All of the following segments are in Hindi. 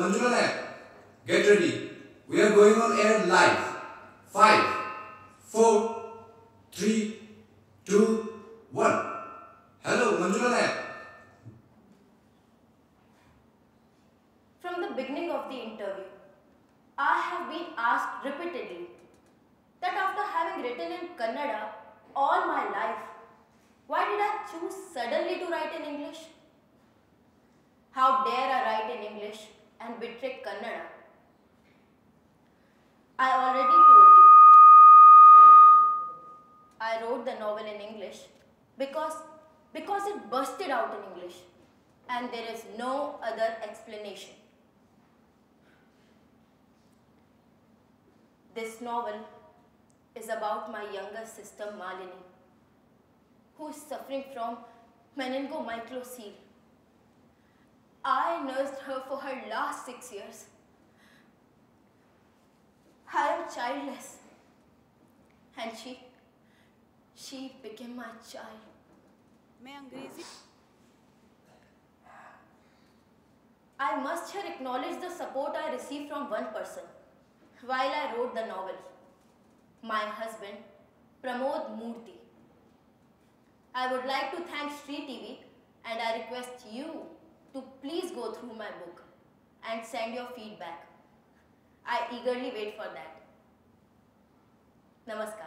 Manjula Nayak, get ready. We are going on air live. 5, 4, 3, 2, 1. Hello, Manjula Nayak. From the beginning of the interview, I have been asked repeatedly that after having written in Kannada all my life, why did I choose suddenly to write in English? How dare I write in English and betray Kannada? I already told you. I wrote the novel in English because it bursted out in English, and there is no other explanation. This novel is about my younger sister Malini, who is suffering from meningomycocele. I nursed her for her last 6 years. I am childless, and she became my child. I must here acknowledge the support I received from one person while I wrote the novel, my husband, Pramod Murthy. I would like to thank Shree TV, and I request you to please go through my book and send your feedback. I eagerly wait for that. Namaskar.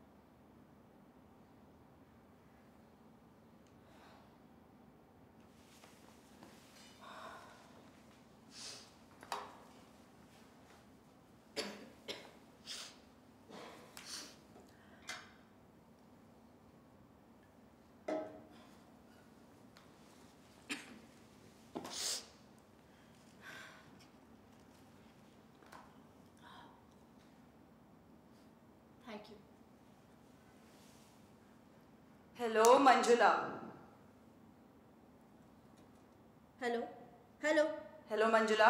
Thank you. Hello, Manjula. Hello? Hello? Hello, Manjula.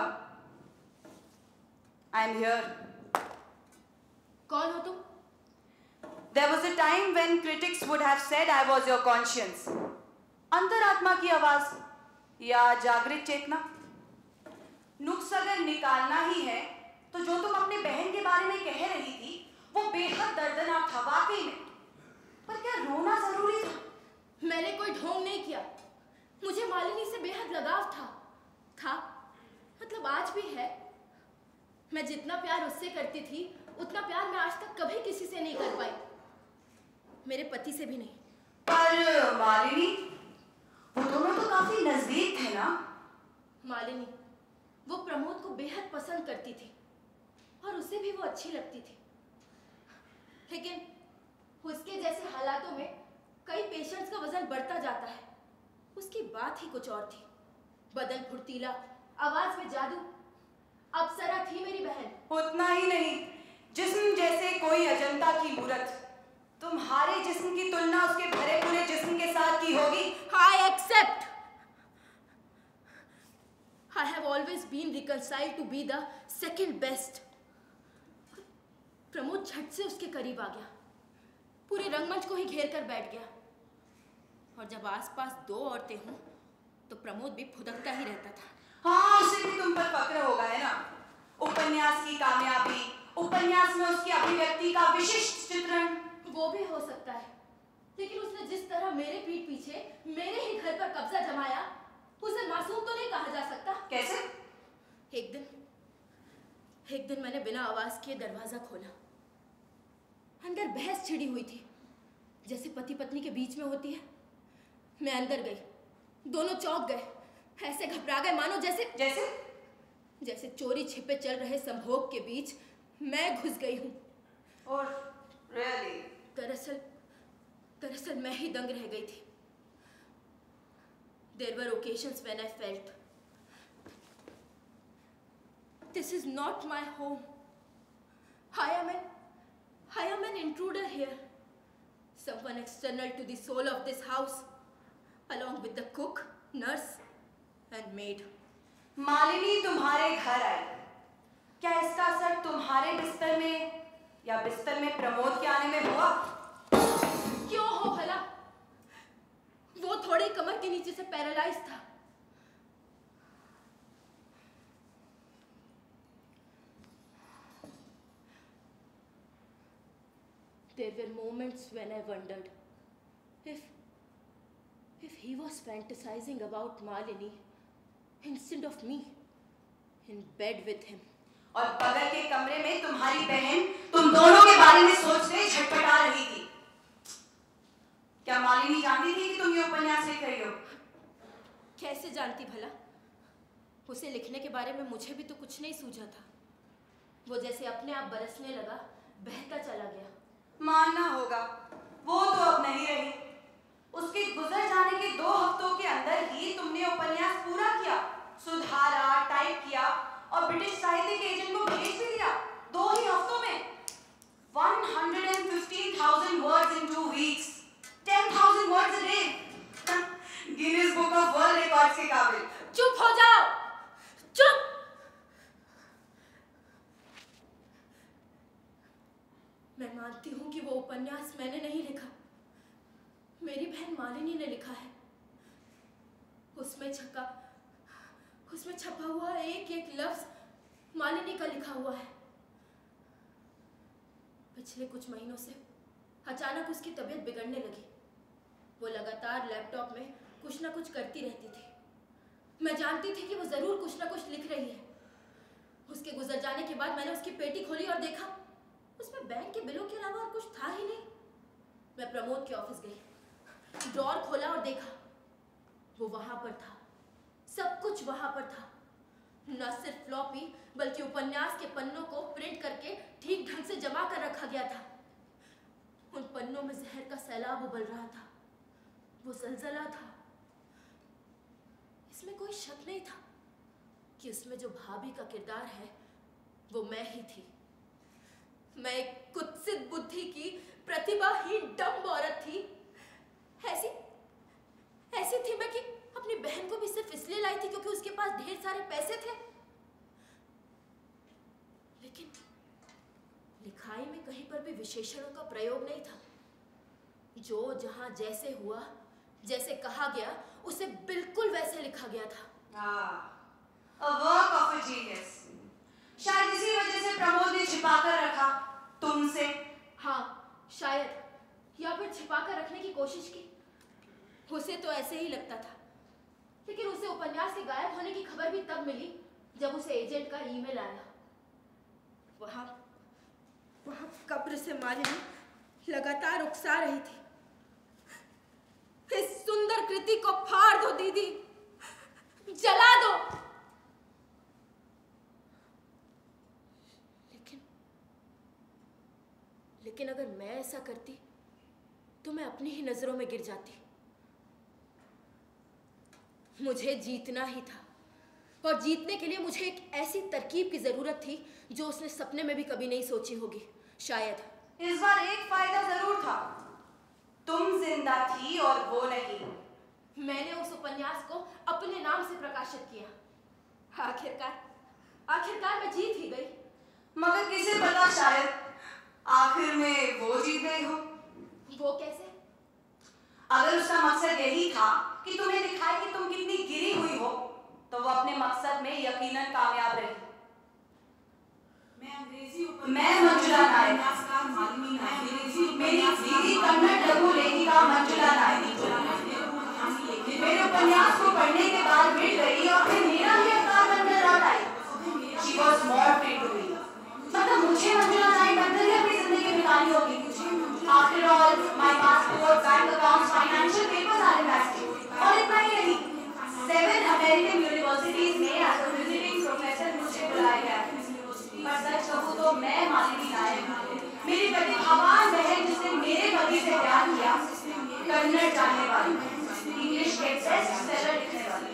I am here. कौन हो तुम? There was a time when critics would have said I was your conscience. अंतरात्मा की आवाज या जागृत चेतना? नुक्स अगर निकालना ही है, तो जो तुम अपने बहन के बारे में कह रही थी, वो बेहद दर्दनाक था वाकई में। पर क्या रोना जरूरी था? मैंने कोई ढोंग नहीं किया। मुझे मालिनी से बेहद लगाव था मतलब आज भी है। मैं जितना प्यार उससे करती थी, उतना प्यार मैं आज तक कभी किसी से नहीं कर पाई, मेरे पति से भी नहीं। पर मालिनी, वो दोनों तो काफी नजदीक थे ना? मालिनी वो प्रमोद को बेहद पसंद करती थी और उसे भी वो अच्छी लगती थी, लेकिन उसके जैसे हालातों में कई पेशेंट्स का वजन बढ़ता जाता है। उसकी बात ही कुछ और थी। बदन फुर्तीला, आवाज में जादू, अप्सरा थी मेरी बहन। उतना ही नहीं, जिस्म जैसे कोई अजंता की मूरत। तुम्हारे जिस्म की तुलना उसके भरे पूरे जिस्म के साथ की होगी। I accept. I have always been reconciled to be the second best. Pramod झट से उसके करीब आ गया, पूरे रंगमंच को ही घेर कर बैठ गया, और जब आसपास दो औरतें हों तो प्रमोद भी फुदकता ही रहता था। हाँ, उसे भी तुम पर फक्र होगा है ना? उपन्यास की कामयाबी, उपन्यास में उसकी अभिव्यक्ति का विशिष्ट चित्रण। वो भी हो सकता है, लेकिन उसने जिस तरह मेरे पीठ पीछे मेरे ही घर पर कब्जा जमाया, उसे मासूम तो नहीं कहा जा सकता। कैसे? एक दिन मैंने बिना आवाज किए दरवाजा खोला। अंदर बहस छिड़ी हुई थी, जैसे पति पत्नी के बीच में होती है। मैं अंदर गई, दोनों चौंक गए, ऐसे घबरा गए मानो जैसे चोरी छिपे चल रहे संभोग के बीच मैं घुस गई हूँ। और really? दरअसल मैं ही दंग रह गई थी। There were occasions when I felt this is not my home. I am an intruder here, someone external to the soul of this house, along with the cook, nurse, and maid. Malini तुम्हारे घर आई, क्या इसका असर तुम्हारे बिस्तर में या बिस्तर में प्रमोद के आने में हुआ? क्यों हो भला? वो थोड़ी कमर के नीचे से पैरालाइज था। There were moments when I wondered if he was fantasizing about Malini instead of me in bed with him. और बगल के कमरे में तुम्हारी बहन तुम दोनों के बारे में सोचते झटपटा रही थी। क्या मालिनी जानती थी कि तुम ये उपन्यास लिख रही हो? कैसे जानती भला? उसे लिखने के बारे में मुझे भी तो कुछ नहीं सूझा था। वो जैसे अपने आप बरसने लगा, बहता चला गया। मानना होगा, वो तो अब नहीं रही। उसके गुजर जाने के 2 हफ्तों के अंदर ही तुमने उपन्यास पूरा किया, सुधारा, टाइप किया और ब्रिटिश साहित्यिक एजेंट को भेज भी दिया। 2 ही हफ्तों में 115,000 words in 2 weeks, 10,000 words a day. Guinness book of world records के काबिल। चुप हो जाओ, चुप। मैं मानती हूं कि वो उपन्यास मैंने नहीं लिखा, मेरी बहन मालिनी ने लिखा है। उसमें छपा हुआ एक लफ्ज मालिनी का लिखा हुआ है। पिछले कुछ महीनों से अचानक उसकी तबीयत बिगड़ने लगी। वो लगातार लैपटॉप में कुछ ना कुछ करती रहती थी। मैं जानती थी कि वो जरूर कुछ ना कुछ लिख रही है। उसके गुजर जाने के बाद मैंने उसकी पेटी खोली और देखा उसमें बैंक के बिलों के अलावा और कुछ था ही नहीं। मैं प्रमोद के ऑफिस गई, ड्रॉर खोला और देखा वो वहां पर था। सब कुछ वहां पर था। न सिर्फ फ्लॉपी बल्कि उपन्यास के पन्नों को प्रिंट करके ठीक ढंग से जमा कर रखा गया था। उन पन्नों में जहर का सैलाब उबल रहा था। वो जलजला था। इसमें कोई शक नहीं था कि उसमें जो भाभी का किरदार है वो मैं ही थी। मैं एक कुत्सित बुद्धि की प्रतिभाहीन डम्ब औरत थी। ऐसी थी मैं कि अपनी बहन को भी सिर्फ इसलिए लाई थी क्योंकि उसके पास ढेर सारे पैसे थे। लेकिन लिखाई में कहीं पर भी विशेषणों का प्रयोग नहीं था। जो जहां जैसे हुआ, जैसे कहा गया, उसे बिल्कुल वैसे लिखा गया था। A work of a genius. शायद इसी वजह से प्रमोद ने छिपाकर रखा तुमसे। हाँ, शायद, या फिर छिपाकर रखने की कोशिश की। उसे तो ऐसे ही लगता था। लेकिन उसे उपन्यास के गायब होने की खबर भी तब मिली जब उसे एजेंट का ईमेल आया। वहां कब्र से मालिनी लगातार उकसा रही थी, इस सुंदर कृति को फाड़ दो दीदी, जला दो। लेकिन अगर मैं ऐसा करती तो मैं अपनी ही नजरों में गिर जाती। मुझे जीतना ही था और जीतने के लिए मुझे एक ऐसी तरकीब की जरूरत थी जो उसने सपने में भी कभी नहीं सोची होगी। शायद इस बार एक फायदा जरूर था, तुम जिंदा थी और वो नहीं। मैंने उस उपन्यास को अपने नाम से प्रकाशित किया। आखिरकार मैं जीत ही गई। मगर किसे पता, शायद आखिर में वो जीत गई हो। वो कैसे? अगर उसका मकसद यही था कि तुम्हें दिखाए कि तुम कितनी गिरी हुई हो, तो वो अपने मकसद में यकीनन कामयाब रही। मैं मंजुला नायक, मेरी दीदी कन्नड़ लघु लेखिका मंजुला नायक मेरे उपन्यास को पढ़ने के बाद मिट गई और फिर मेरा ही अवतार बनकर लौट आई। She was morphed into me। मतलब मुझे मंजुला नायक बनकर ही अपनी जिंदगी बितानी होगी। After all, my passport, bank accounts, financial papers are in Basque। और इतना ही नहीं, 7 American universities में as a visiting professor मुझे बुलाया गया। पर सच कहूँ तो मैं मालिनी नायक, मेरी प्रतिभावान बहन जिसने मेरे पति से प्यार किया, कन्नड़ जानने वाली, इंग्लिश के बेस्ट सेलर लिखने वाली।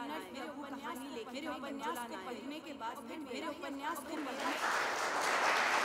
मेरे उपन्यास को पढ़ने के बाद मेरे उपन्यास को